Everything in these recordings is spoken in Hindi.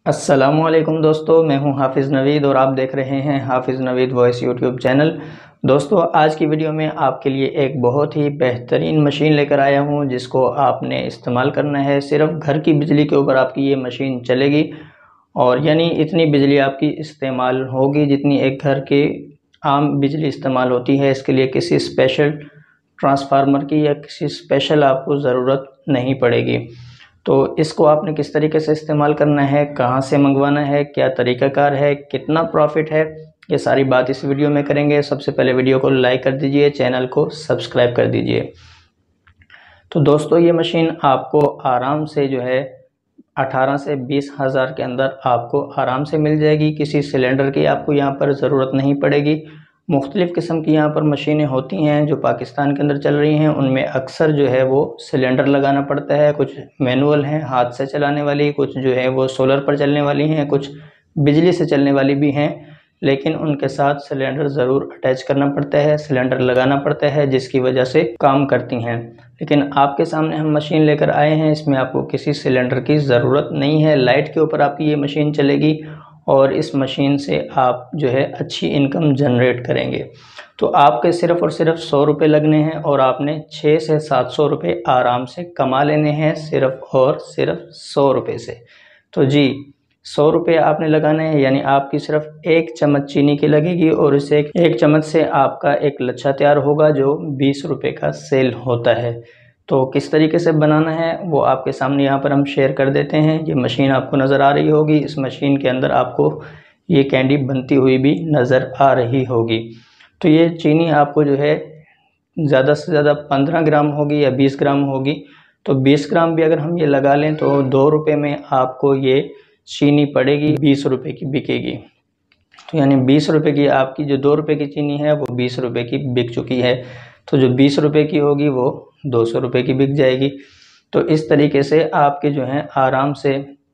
अस्सलामुअलैकुम दोस्तों, मैं हूं हाफिज़ नवीद और आप देख रहे हैं हाफिज़ नवीद वॉइस यूट्यूब चैनल। दोस्तों, आज की वीडियो में आपके लिए एक बहुत ही बेहतरीन मशीन लेकर आया हूं जिसको आपने इस्तेमाल करना है। सिर्फ घर की बिजली के ऊपर आपकी ये मशीन चलेगी और यानी इतनी बिजली आपकी इस्तेमाल होगी जितनी एक घर के आम बिजली इस्तेमाल होती है। इसके लिए किसी स्पेशल ट्रांसफार्मर की या किसी स्पेशल आपको ज़रूरत नहीं पड़ेगी। तो इसको आपने किस तरीके से इस्तेमाल करना है, कहाँ से मंगवाना है, क्या तरीक़ाकार है, कितना प्रॉफिट है, ये सारी बात इस वीडियो में करेंगे। सबसे पहले वीडियो को लाइक कर दीजिए, चैनल को सब्सक्राइब कर दीजिए। तो दोस्तों, ये मशीन आपको आराम से जो है 18 से 20 हज़ार के अंदर आपको आराम से मिल जाएगी। किसी सिलेंडर की आपको यहाँ पर ज़रूरत नहीं पड़ेगी। मुख्तलिफ़ किस्म की यहाँ पर मशीनें होती हैं जो पाकिस्तान के अंदर चल रही हैं, उनमें अक्सर जो है वो सिलेंडर लगाना पड़ता है। कुछ मैनुअल हैं, हाथ से चलाने वाली, कुछ जो है वो सोलर पर चलने वाली हैं, कुछ बिजली से चलने वाली भी हैं, लेकिन उनके साथ सिलेंडर ज़रूर अटैच करना पड़ता है, सिलेंडर लगाना पड़ता है, जिसकी वजह से काम करती हैं। लेकिन आपके सामने हम मशीन लेकर आए हैं, इसमें आपको किसी सिलेंडर की ज़रूरत नहीं है। लाइट के ऊपर आपकी ये मशीन चलेगी और इस मशीन से आप जो है अच्छी इनकम जनरेट करेंगे। तो आपके सिर्फ़ और सिर्फ 100 रुपये लगने हैं और आपने 600 से 700 रुपये आराम से कमा लेने हैं सिर्फ़ और सिर्फ 100 रुपये से। तो जी, 100 रुपये आपने लगाने हैं, यानी आपकी सिर्फ एक चम्मच चीनी की लगेगी और इस एक चम्मच से आपका एक लच्छा तैयार होगा जो 20 रुपये का सेल होता है। तो किस तरीके से बनाना है वो आपके सामने यहाँ पर हम शेयर कर देते हैं। ये मशीन आपको नज़र आ रही होगी, इस मशीन के अंदर आपको ये कैंडी बनती हुई भी नज़र आ रही होगी। तो ये चीनी आपको जो है ज़्यादा से ज़्यादा 15 ग्राम होगी या 20 ग्राम होगी। तो 20 ग्राम भी अगर हम ये लगा लें तो 2 रुपये में आपको ये चीनी पड़ेगी, 20 रुपये की बिकेगी। तो यानी 20 रुपये की आपकी जो 2 रुपये की चीनी है वो 20 रुपये की बिक चुकी है। तो जो 20 रुपये की होगी वो 200 रुपये की बिक जाएगी। तो इस तरीके से आपके जो हैं आराम से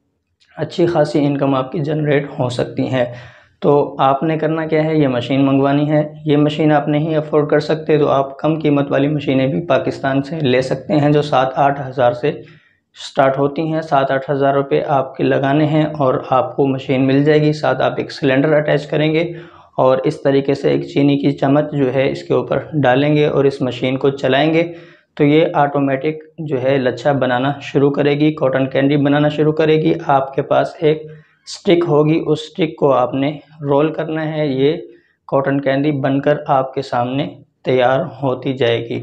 अच्छी खासी इनकम आपकी जनरेट हो सकती है। तो आपने करना क्या है, ये मशीन मंगवानी है। ये मशीन आप नहीं अफोर्ड कर सकते तो आप कम कीमत वाली मशीनें भी पाकिस्तान से ले सकते हैं जो 7-8 हज़ार से स्टार्ट होती हैं। 7-8 हज़ार रुपये आपके लगाने हैं और आपको मशीन मिल जाएगी। साथ आप एक सिलेंडर अटैच करेंगे और इस तरीके से एक चीनी की चम्मच जो है इसके ऊपर डालेंगे और इस मशीन को चलाएंगे तो ये ऑटोमेटिक जो है लच्छा बनाना शुरू करेगी, कॉटन कैंडी बनाना शुरू करेगी। आपके पास एक स्टिक होगी, उस स्टिक को आपने रोल करना है, ये कॉटन कैंडी बनकर आपके सामने तैयार होती जाएगी।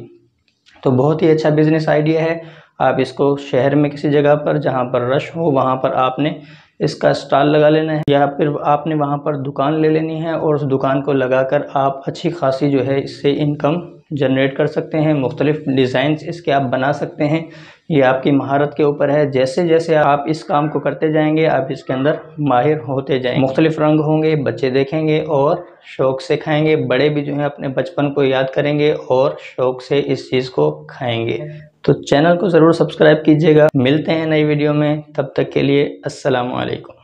तो बहुत ही अच्छा बिज़नेस आइडिया है। आप इसको शहर में किसी जगह पर जहाँ पर रश हो वहाँ पर आपने इसका स्टॉल लगा लेना है या फिर आपने वहाँ पर दुकान ले लेनी है और उस दुकान को लगाकर आप अच्छी खासी जो है इससे इनकम जनरेट कर सकते हैं। मुख्तलिफ डिज़ाइंस इसके आप बना सकते हैं, ये आपकी महारत के ऊपर है। जैसे जैसे आप इस काम को करते जाएंगे आप इसके अंदर माहिर होते जाएंगे। मुख्तलिफ रंग होंगे, बच्चे देखेंगे और शौक़ से खाएंगे, बड़े भी जो है अपने बचपन को याद करेंगे और शौक़ से इस चीज़ को खाएंगे। तो चैनल को ज़रूर सब्सक्राइब कीजिएगा। मिलते हैं नई वीडियो में, तब तक के लिए अस्सलामु अलैकुम।